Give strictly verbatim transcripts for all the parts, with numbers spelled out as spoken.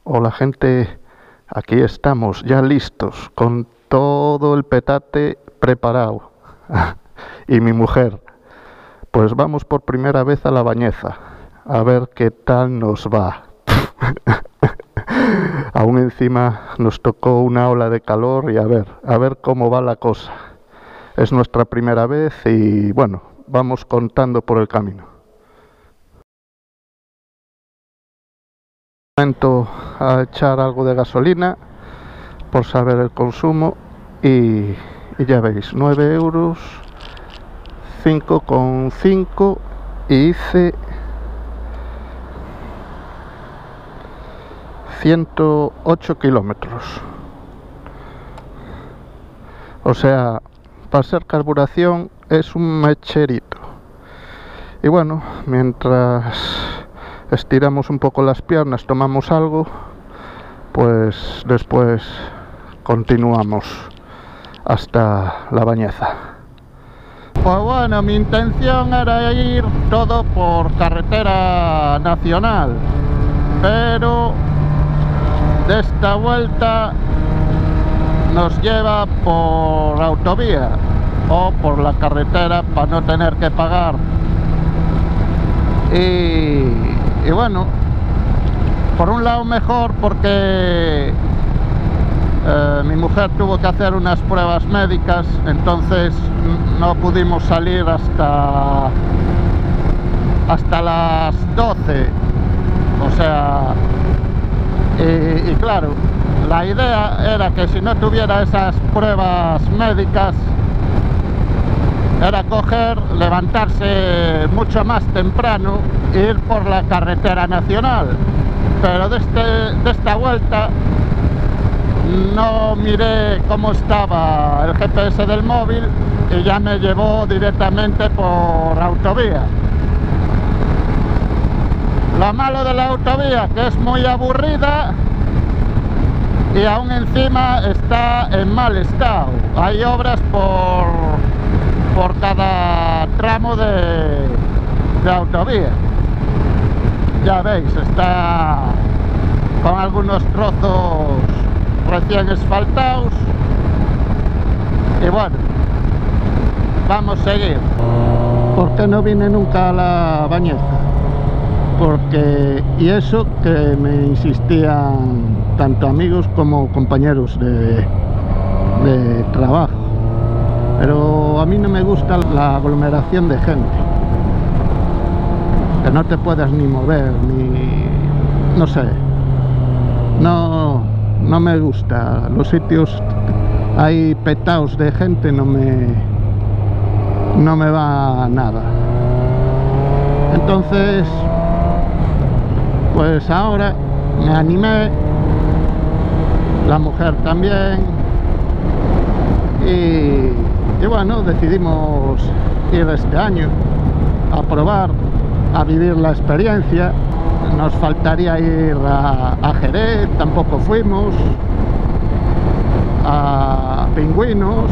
Hola gente, aquí estamos ya listos con todo el petate preparado. Y mi mujer, pues vamos por primera vez a La Bañeza, a ver qué tal nos va. Aún encima nos tocó una ola de calor y a ver, a ver cómo va la cosa. Es nuestra primera vez y bueno, vamos contando por el camino. Momento a echar algo de gasolina por saber el consumo y, y ya veis, nueve euros, cinco coma cinco y hice ciento ocho kilómetros. O sea, para ser carburación es un mecherito. Y bueno, mientras estiramos un poco las piernas, tomamos algo, pues después continuamos hasta La Bañeza. Pues bueno, mi intención era ir todo por carretera nacional, pero de esta vuelta nos lleva por autovía o por la carretera para no tener que pagar. Y, y bueno, por un lado mejor porque eh, mi mujer tuvo que hacer unas pruebas médicas, entonces no pudimos salir hasta hasta las doce. O sea, y, y claro, la idea era que si no tuviera esas pruebas médicas era coger, levantarse mucho más temprano e ir por la carretera nacional, pero de, este, de esta vuelta no miré cómo estaba el G P S del móvil y ya me llevó directamente por autovía. Lo malo de la autovía que es muy aburrida y aún encima está en mal estado. Hay obras por por cada tramo de, de autovía. Ya veis, está con algunos trozos recién asfaltados y bueno, vamos a seguir. ¿Por qué no vine nunca a La Bañeza? Porque, y eso que me insistían tanto amigos como compañeros de, de trabajo, pero a mí no me gusta la aglomeración de gente, que no te puedas ni mover, ni... no sé, no, no me gusta. Los sitios ahí petados de gente no me, no me va nada. Entonces, pues ahora me animé, la mujer también, y... Y bueno, decidimos ir este año a probar, a vivir la experiencia. Nos faltaría ir a, a Jerez, tampoco fuimos, a Pingüinos,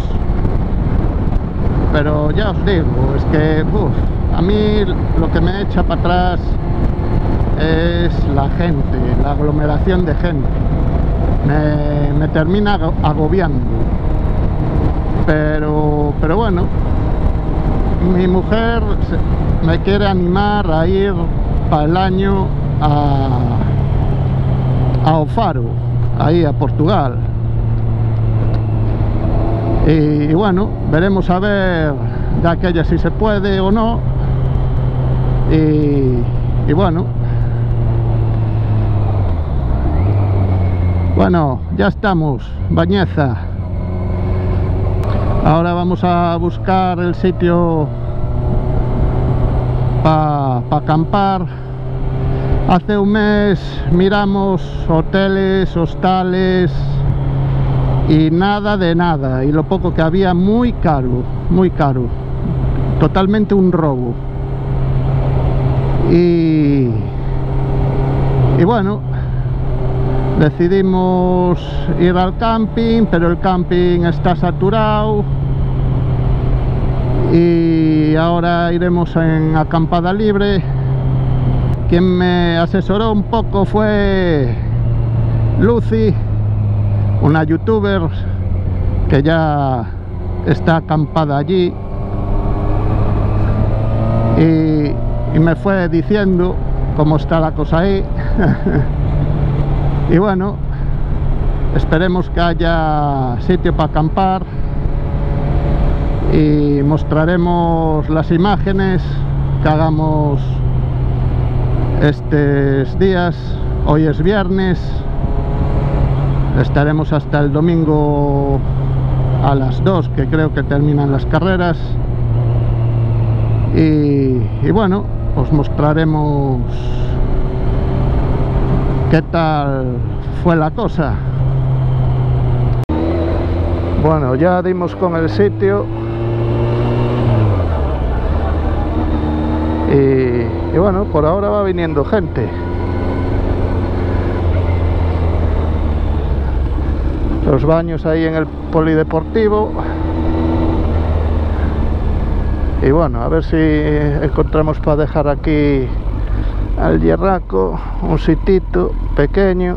pero ya os digo, es que uf, a mí lo que me echa para atrás es la gente, la aglomeración de gente, me, me termina agobiando. Pero, pero bueno, mi mujer me quiere animar a ir para el año a, a Ofaro, ahí a Portugal. Y, y bueno, veremos a ver de aquella si se puede o no. Y, y bueno, bueno, ya estamos, Bañeza. Ahora vamos a buscar el sitio para pa acampar. Hace un mes miramos hoteles, hostales y nada de nada. Y lo poco que había, muy caro, muy caro. Totalmente un robo. Y, y bueno, decidimos ir al camping, pero el camping está saturado y ahora iremos en acampada libre. Quien me asesoró un poco fue Lucy, una youtuber que ya está acampada allí, y, y me fue diciendo cómo está la cosa ahí. Y bueno, esperemos que haya sitio para acampar y mostraremos las imágenes que hagamos estos días. Hoy es viernes, estaremos hasta el domingo a las dos, que creo que terminan las carreras, y, y bueno, os mostraremos qué tal fue la cosa. Bueno, ya dimos con el sitio y, y bueno, por ahora va viniendo gente. Los baños ahí en el polideportivo. Y bueno, a ver si encontramos para dejar aquí al hierraco un sitito pequeño.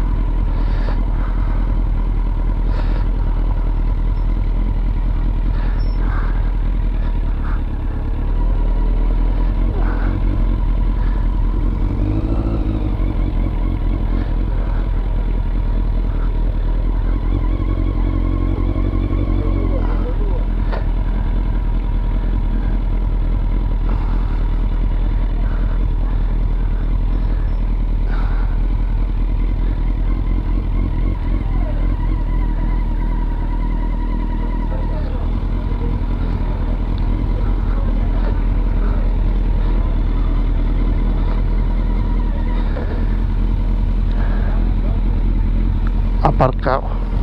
Aparcado.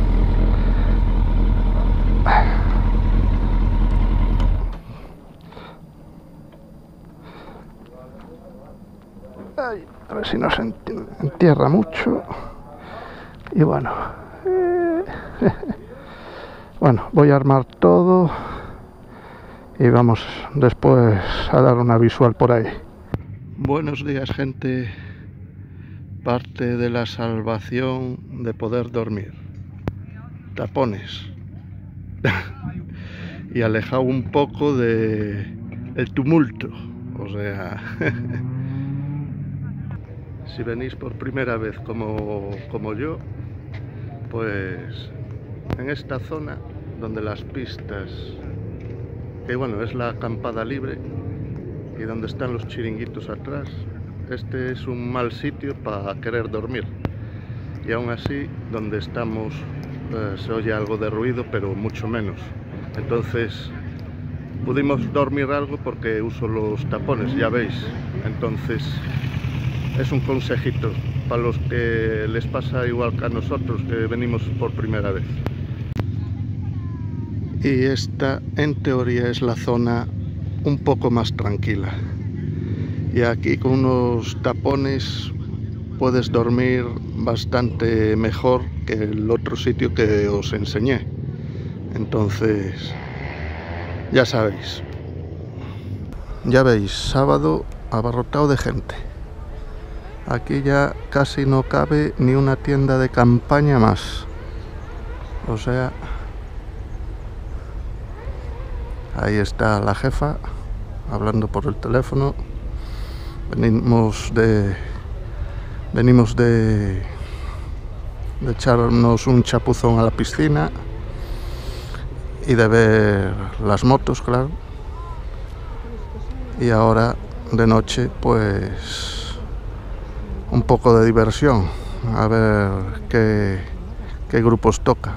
Ay, a ver si no se entierra mucho. Y bueno, eh, bueno, voy a armar todo y vamos después a dar una visual por ahí. Buenos días, gente. Parte de la salvación de poder dormir: tapones. Y alejado un poco de el tumulto, o sea. Si venís por primera vez como, como yo, pues en esta zona donde las pistas, que bueno, es la acampada libre, y donde están los chiringuitos atrás, este es un mal sitio para querer dormir. Y aún así, donde estamos eh, se oye algo de ruido, pero mucho menos. Entonces pudimos dormir algo porque uso los tapones, ya veis. Entonces es un consejito para los que les pasa igual que a nosotros, que venimos por primera vez. Y esta, en teoría, es la zona un poco más tranquila. Y aquí con unos tapones puedes dormir bastante mejor que el otro sitio que os enseñé. Entonces, ya sabéis. Ya veis, sábado abarrotado de gente. Aquí ya casi no cabe ni una tienda de campaña más. O sea, ahí está la jefa hablando por el teléfono. Venimos de venimos de, de echarnos un chapuzón a la piscina y de ver las motos, claro. Y ahora de noche, pues un poco de diversión, a ver qué, qué grupos toca.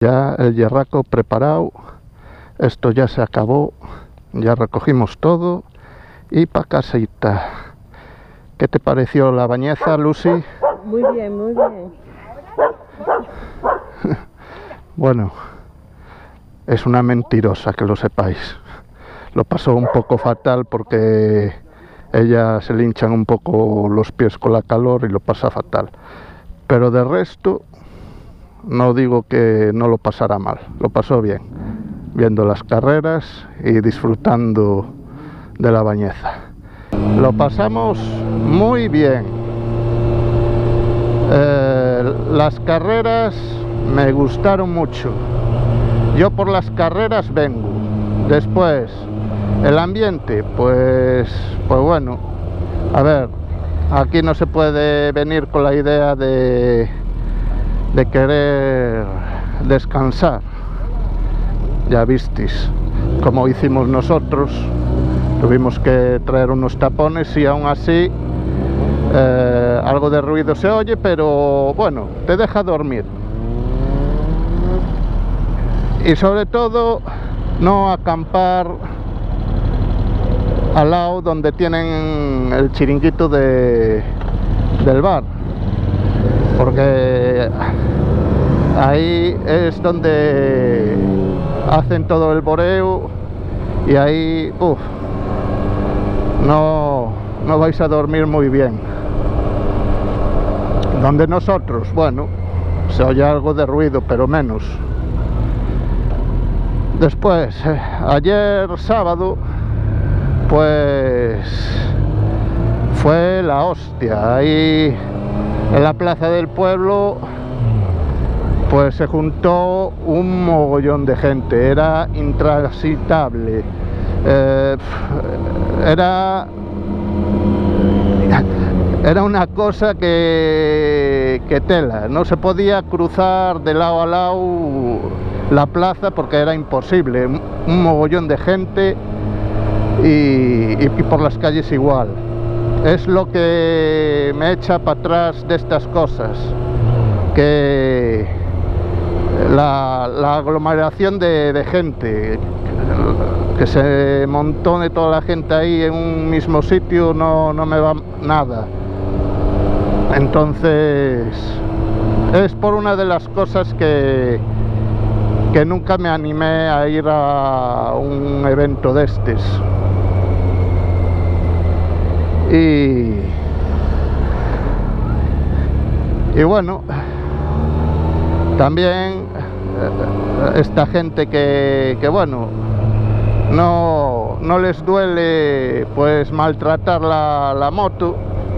Ya el yerraco preparado, esto ya se acabó, ya recogimos todo y pa' casita. ¿Qué te pareció la bañeza, Lucy? Muy bien, muy bien. Bueno, es una mentirosa, que lo sepáis. Lo pasó un poco fatal porque ella se le hinchan un poco los pies con la calor y lo pasa fatal. Pero de resto, no digo que no lo pasara mal, lo pasó bien, viendo las carreras y disfrutando de la bañeza. Lo pasamos muy bien. Eh, las carreras me gustaron mucho. Yo por las carreras vengo. Después, el ambiente, pues, pues bueno, a ver, aquí no se puede venir con la idea de, de querer descansar. Ya visteis como hicimos nosotros, tuvimos que traer unos tapones y aún así eh, algo de ruido se oye, pero bueno, te deja dormir. Y sobre todo, no acampar al lado donde tienen el chiringuito de, del bar, porque ahí es donde hacen todo el boreo y ahí uf, no, no vais a dormir muy bien. Donde nosotros, bueno, se oye algo de ruido, pero menos. Después, eh, ayer sábado, pues fue la hostia. Ahí en la plaza del pueblo pues se juntó un mogollón de gente, era intransitable. Eh, era era una cosa que, que tela, no se podía cruzar de lado a lado la plaza porque era imposible, un mogollón de gente. Y, y, y por las calles igual. Es lo que me echa para atrás de estas cosas, que la, la aglomeración de, de gente, que se montone toda la gente ahí en un mismo sitio, no, no me va nada. Entonces es por una de las cosas que que nunca me animé a ir a un evento de estos. Y, y bueno, también esta gente que, que bueno, no, no les duele pues maltratar la, la moto,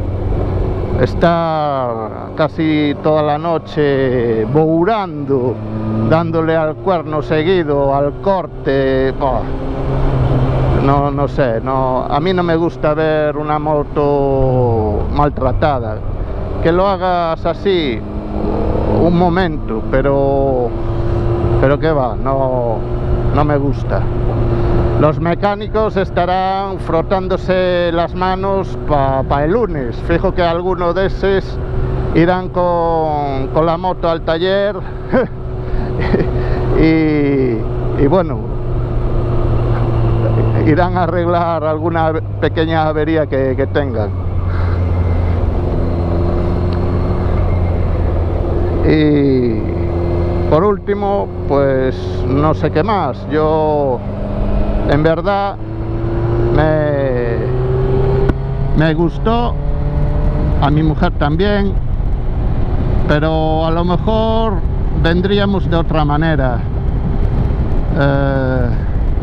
estar casi toda la noche bourando, dándole al cuerno seguido, al corte. Oh, no, no sé, no, a mí no me gusta ver una moto maltratada. Que lo hagas así un momento, pero pero que va, no, no me gusta. Los mecánicos estarán frotándose las manos para pa el lunes. Fijo que alguno de esos irán con, con la moto al taller y, y bueno, irán a arreglar alguna pequeña avería que, que tengan. Y por último, pues no sé qué más. Yo en verdad me, me gustó, a mi mujer también, pero a lo mejor vendríamos de otra manera. Eh,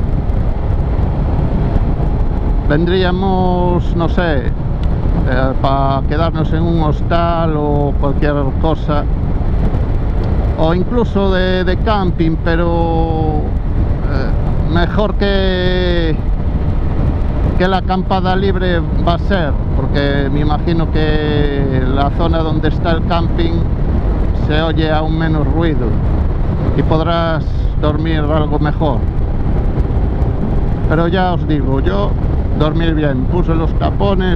vendríamos, no sé, eh, para quedarnos en un hostal o cualquier cosa, o incluso de, de camping, pero eh, mejor que que la acampada libre va a ser, porque me imagino que la zona donde está el camping se oye aún menos ruido y podrás dormir algo mejor. Pero ya os digo, yo dormir bien, puse los tapones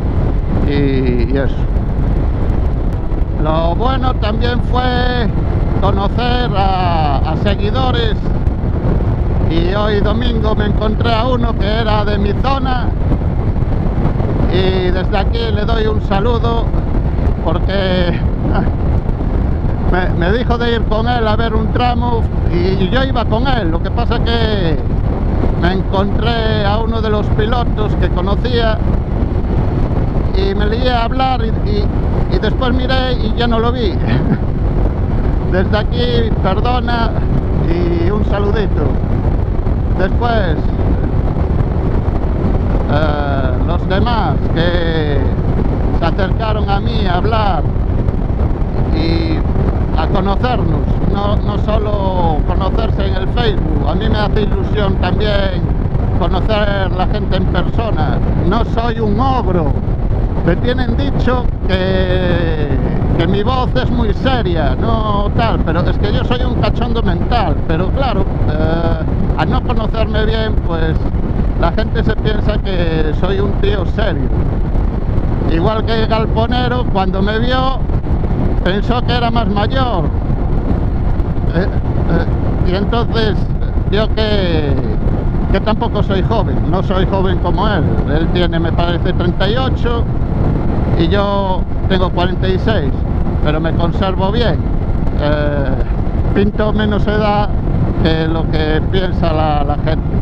y, y eso. Lo bueno también fue conocer a, a seguidores, y hoy domingo me encontré a uno que era de mi zona, y desde aquí le doy un saludo porque me, me dijo de ir con él a ver un tramo y yo iba con él. Lo que pasa que me encontré a uno de los pilotos que conocía y me lié a hablar y, y, y después miré y ya no lo vi. Desde aquí, perdona y un saludito. Después, eh, los demás que se acercaron a mí a hablar y a conocernos, no, no solo conocerse en el Facebook. A mí me hace ilusión también conocer la gente en persona. No soy un ogro. Me tienen dicho que, que mi voz es muy seria, no tal, pero es que yo soy un cachondo mental. Pero claro, eh, al no conocerme bien, pues la gente se piensa que soy un tío serio. Igual que el galponero, cuando me vio, pensó que era más mayor. Eh, eh, y entonces vio que, que tampoco soy joven, no soy joven como él. Él tiene, me parece, treinta y ocho y yo tengo cuarenta y seis, pero me conservo bien. Eh, pinto menos edad que lo que piensa la, la gente.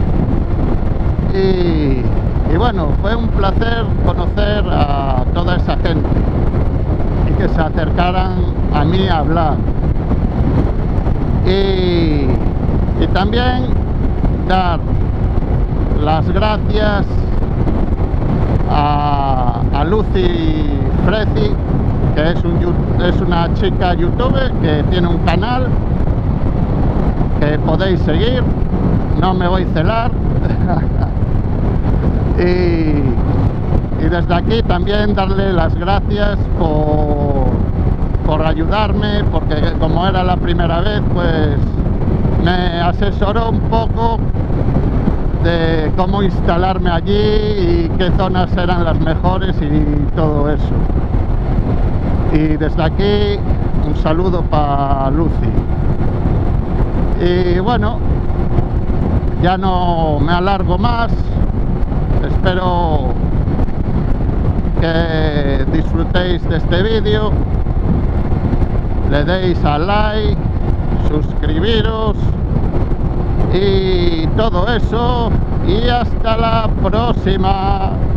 Y, y bueno, fue un placer conocer a toda esa gente y que se acercaran a mí a hablar. Y, y también dar las gracias a, a Lucy Frezi, que es, un, es una chica youtuber que tiene un canal que podéis seguir, no me voy a celar. y, y desde aquí también darle las gracias por, por ayudarme, porque como era la primera vez, pues me asesoró un poco de cómo instalarme allí y qué zonas eran las mejores y todo eso. Y desde aquí un saludo para Lucy. Y bueno, ya no me alargo más. Espero que disfrutéis de este vídeo, le deis a like, suscribiros y todo eso, y hasta la próxima.